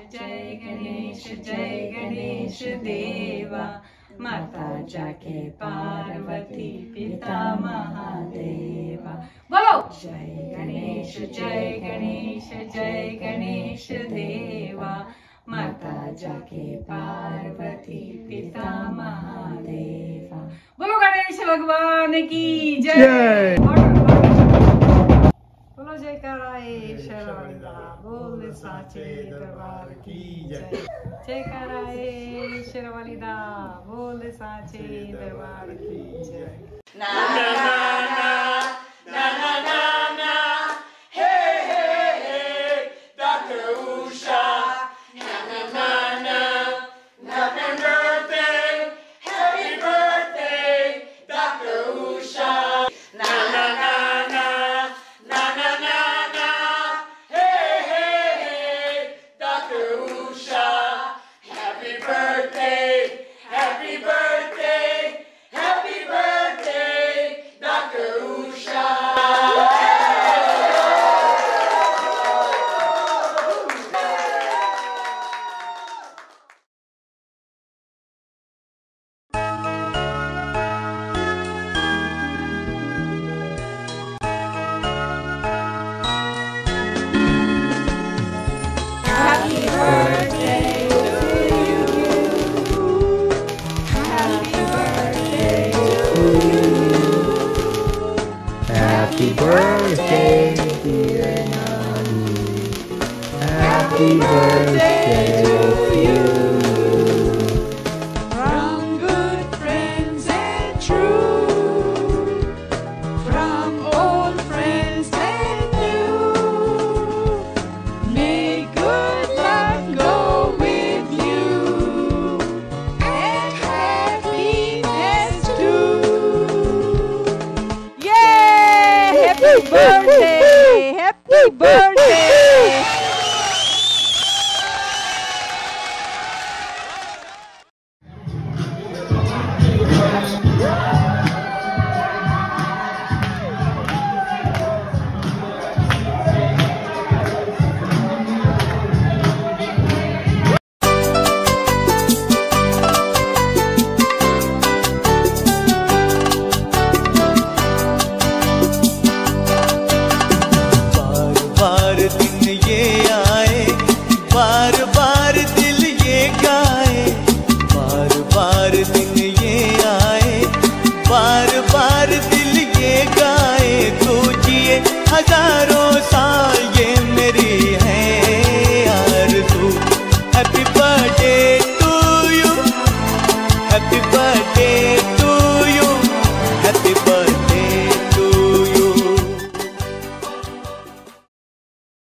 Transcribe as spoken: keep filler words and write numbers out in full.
जय गणेश जय गणेश देवा, माता जाके पार्वती पिता महादेवा। बोलो जय गणेश जय गणेश जय गणेश देवा, माता जाके पार्वती पिता महादेवा। बोलो गणेश भगवान की जय। बोलो जयकारा ईश्वरवंदा, बोल साचे दरबार की जय। जयकारा ईश्वरवंदा, बोल साचे दरबार की जय। ना ना ना ना ना ना ना, हे हे हे Doctor Usha, na na na na, happy birthday, happy birthday, Doctor Usha, na na na na. Na na na na, hey hey hey, Doctor Usha, happy birthday, happy birthday, happy birthday, Doctor Usha. Happy birthday, dear Nani. Happy birthday to you. From good friends and true, from old friends and new, may good luck go with you, and happiness too. Yay! Happy birthday! Happy birthday! हजारों साल